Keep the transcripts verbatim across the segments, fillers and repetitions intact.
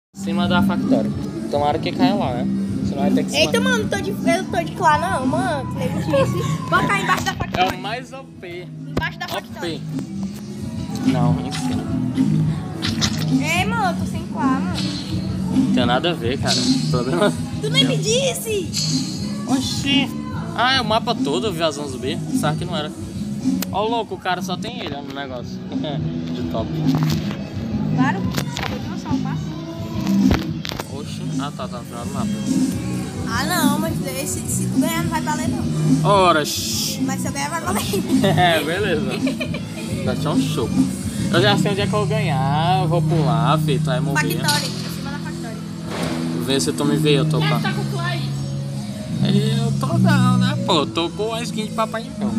Em cima da Factory. Tomara que caia lá, né? Senão vai ter que se Eita, mano, tô de, eu tô de clã não, mano. Que nem eu disse. Vou cair embaixo da Factory. É o mais O P. Embaixo da Factory. O P. Não, enfim. Ei, mano, eu tô sem clã, mano. Não tem nada a ver, cara. Problema. Tu nem me disse! Oxi. Ah, é o mapa todo, Viazão Zumbi. Sabe que não era. Ó, o louco, o cara só tem ele ó, no negócio. De top. Claro, só vou te mostrar o passo. Oxi. Ah, tá, tá no final do mapa. Ah, não, mas esse, se tu ganhar não vai valer, não. Ora, shh. Mas se eu ganhar vai valer. É, beleza. Vai ser um choco. Eu já sei onde é que eu vou ganhar. Eu vou pular, filho. Tu vai morrer. Factory, em cima da Factory. Vê se tu me vê, eu tô com a... Tá com o clã aí. Eu tô não, né, pô? Eu tô com a skin de Papai Noel.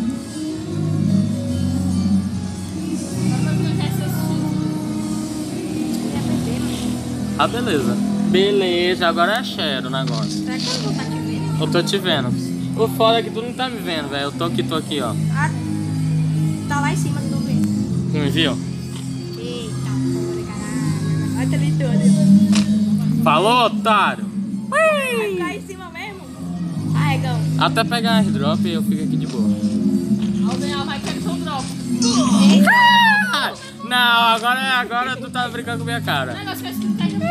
Ah, beleza. Beleza, agora é share o negócio. Será que eu vou estar te vendo? Eu tô te vendo. O foda é que tu não tá me vendo, velho. Eu tô aqui, tô aqui, ó. Ah, tá lá em cima, tu vendo. Tu me viu? Eita, porra, caralho. Olha ali todo. Falou, otário! Vai ficar em cima mesmo? Arregão. Até pegar airdrop e eu fico aqui de boa. Aldeia vai querer seu drop. Ah! Não, agora, agora tu tá brincando com minha cara. Negócio que eu escuto cai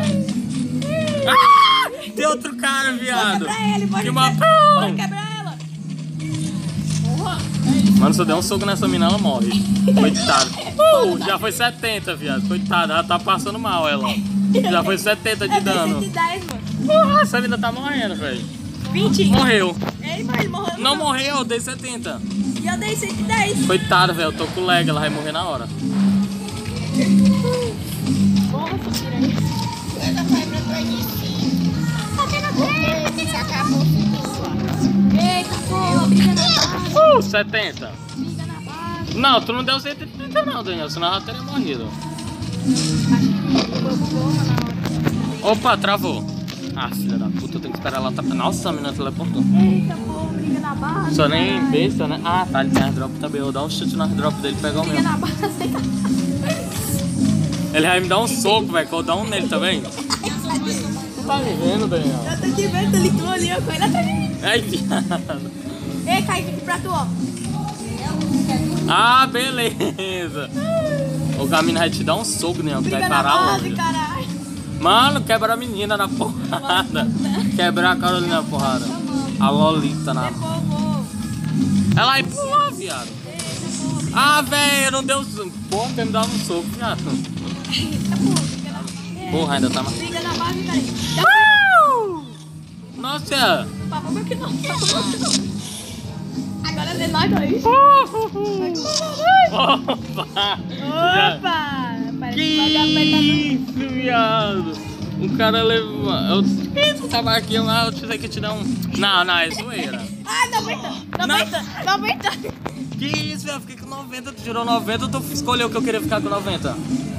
Ah! Tem outro cara, viado. Pode quebrar ele, pode, Que que... uma... pode quebrar ela. Porra. Mano, se eu der um soco nessa mina, ela morre. Coitada. Uh, já foi setenta, viado. Coitada, ela tá passando mal, ela. Já foi setenta de dano. cento e dez, mano. Porra, essa mina tá morrendo, velho. vinte. Morreu. Ei, mas ele morreu. Não morreu, eu dei setenta. E eu dei cento e dez. Coitada, velho. Eu tô com lag, ela vai morrer na hora. Porra, essa piranha. Ela vai pra trás de si. Tá tendo três. Se acabou tudo. Eita, porra. Briga na base. Uh, setenta. Briga na base. Não, tu não deu cento e trinta não, Daniel. Senão ela teria morrido. Opa, travou. Ah, filha da puta, eu tenho que esperar ela... Nossa, a menina teleportou. Eita, porra. Briga na base. Só nem caralho. besta, né? Ah, tá, ele tem airdrop também. Eu vou dar um chute no airdrop dele e pegar o Briga meu. na base. Ele vai me dar um soco, velho, que eu vou dar um nele também. Tu tá me vendo, Daniel? Eu tô te vendo, ele tu ali, ó, com ele atrás de mim. Ai, viado. Ei, Kaique, aqui pra tu, ó. Ah, beleza. O caminho vai te dar um soco, Daniel, que vai Briga na parar base, longe. caralho. Mano, quebra a menina na porrada. Quebrar a Carolina na porrada. A Lolita na... Depois eu vou. Ela vai pular, viado. Ah, velho, não deu... Porra, tem me dado um soco, viado. Eita, porra. Briga na base. Porra, ainda tá... Briga na base, cara. Nossa! Papo meu que não, papo meu que não. Agora é nós dois. Opa! Opa! Parece Que que vai apertar isso, viado? O cara levou... Eu... Esse tabaquinho lá, eu tive que te dar um... Não, não, é zoeira. Ai, noventa! noventa! noventa! Que isso, velho? Eu fiquei com noventa, tu tirou noventa, tu escolheu que eu queria ficar com noventa.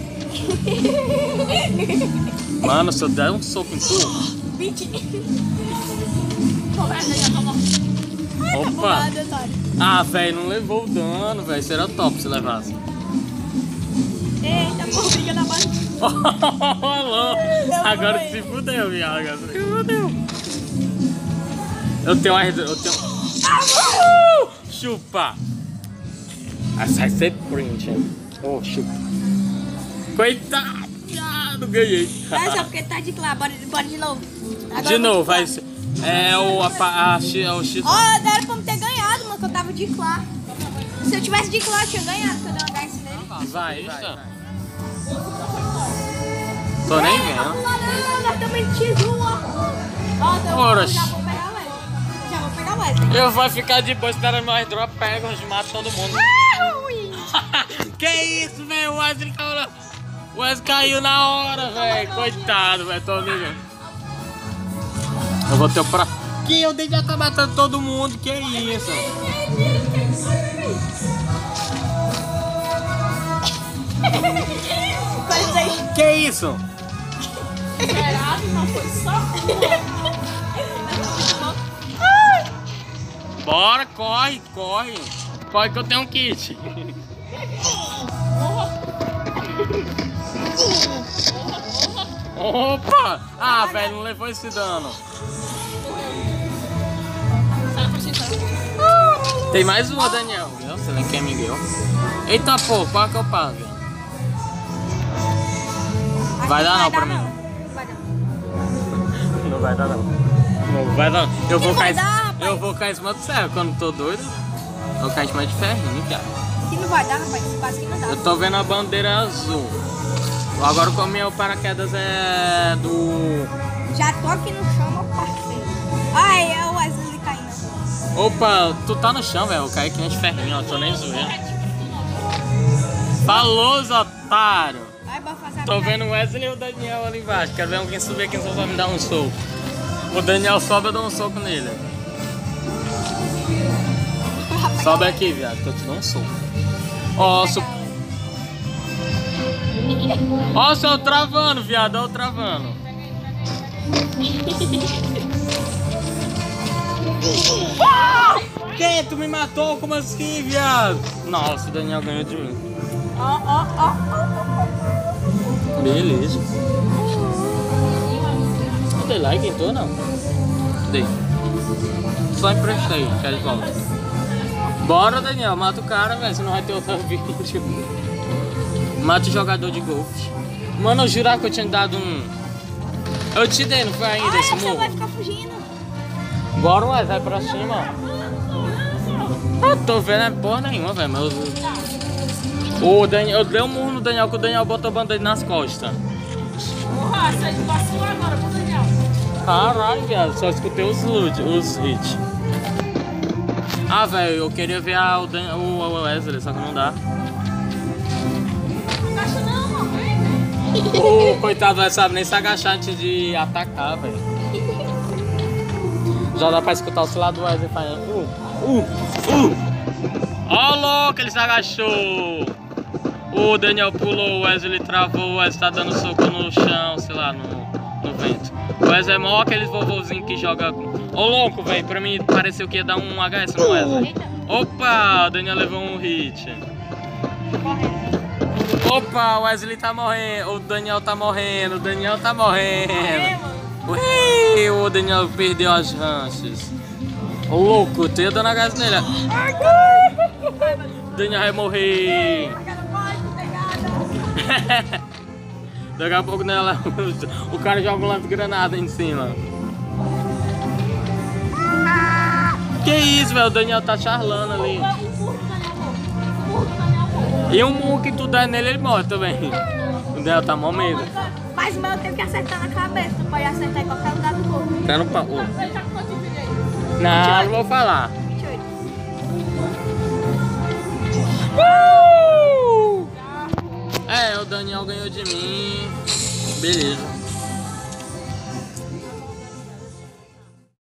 Mano, se eu der um soco em tu... vinte! Conversa aí, tá bom. Opa! Ah, velho, não levou o dano, velho. Seria top se levasse. Eita, porra, briga na base. Alô! Agora se fudeu, viado. Agora se fudeu. Eu tenho uma... Eu tenho... Uh! Chupa! Essa vai ser print, hein? Oh, chupa. Coitado, viado, ganhei. É só porque tá de lá, bora, bora de novo. Agora De eu vou novo, de clá. vai ser... É o... A, a, a, é o X... Ó, oh, era pra me ter ganhado, mano, que eu tava de clá. Se eu tivesse de clá, eu tinha ganhado, que eu dei uma dice nele. Vai, vai, vai. Tô nem vendo. Não, nós também X um, ó. Ó, eu Ora, já vou pegar o Wesley. Já vou pegar o Wesley. Eu vou ficar de boa esperando meu airdrop, pega, mata todo mundo. Ah, ruim. Que isso, velho? O Wesley caiu. O Wesley caiu na hora, velho. Coitado, velho. Tô ligando. Eu vou ter o pra. Que eu devia estar matando todo mundo. Que isso? Que isso? Não foi só. Bora, corre, corre. Corre que eu tenho um kit. Opa! Ah, velho, não levou esse dano. Tem mais uma, Daniel. Você nem quer Miguel. Eita, pô, qual que eu pago? Vai dar não pra mim. Não vai dar não. Não vai dar. Eu vou cair. Eu vou cair em cima do céu quando tô doido. Eu vou cair em cima de ferrinho, cara. Que não vai dar, rapaz. Quase que não dá. Eu tô vendo a bandeira azul. Agora o meu paraquedas é do. Já tô aqui no chão, meu parceiro. Ai, é o Wesley caindo. Opa, tu tá no chão, velho. Eu caí que nem de ferrinho, ó. Tô nem zoando. Falou, otário. Vai, bora fazer a Tô vendo o Wesley e o Daniel ali embaixo. Quero ver alguém subir aqui só pra me dar um soco. O Daniel sobe, eu dou um soco nele. Sobe aqui, viado, que eu te dou um soco. Ó, oh, su... Ó, oh, o seu travando, viado, ó, o travando. Que? Tu me matou? Como assim, viado? Nossa, o Daniel ganhou de mim. Ó, ó, ó. Beleza. Não dei like em tu, não? Dei. Só emprestei, quero de volta. Bora, Daniel, mata o cara, velho, senão vai ter outro vídeo. Mata o jogador de golfe. Mano, eu jurava que eu tinha dado um... Eu te dei, não foi ainda Olha, esse você morro? vai ficar fugindo. Bora, ué, vai pra cima. Eu tô vendo é porra nenhuma, velho, mas eu... O Daniel, eu dei um murro no Daniel, que o Daniel botou a band-aid nas costas. Porra, você passou agora pro Daniel. Caralho, viado, só escutei os, loot, os hits. Ah, velho, eu queria ver a, o, Dan, o, o Wesley, só que não dá. Não agacha não, mano. O coitado vai saber nem se agachar antes de atacar, velho. Já dá pra escutar o celular do Wesley falando. Uh, uh, uh. Ó, louco, ele se agachou. O Daniel pulou, o Wesley travou, o Wesley tá dando soco no chão, sei lá, no, no vento. O Wesley é mó aqueles vovozinhos que joga. Ô, louco, velho, pra mim pareceu que ia dar um H S no Wesley. Opa, o Daniel levou um hit. Opa, o Wesley tá morrendo, o Daniel tá morrendo, o Daniel tá morrendo. Ui, o Daniel perdeu as chances. Ô, louco, eu tô dando H S nele. O Daniel vai morrer. Daqui a pouco nela, o cara joga um lança-granada em cima. Que isso, velho? O Daniel tá charlando ali. E um murro que tu der nele, ele morre também. O Daniel tá mó medo. Mas o meu eu tenho que acertar na cabeça. Tu pode acertar em qualquer lugar do corpo. Tá no pau. Não, não vou falar. vinte e oito. Uh! É, o Daniel ganhou de mim. Beleza.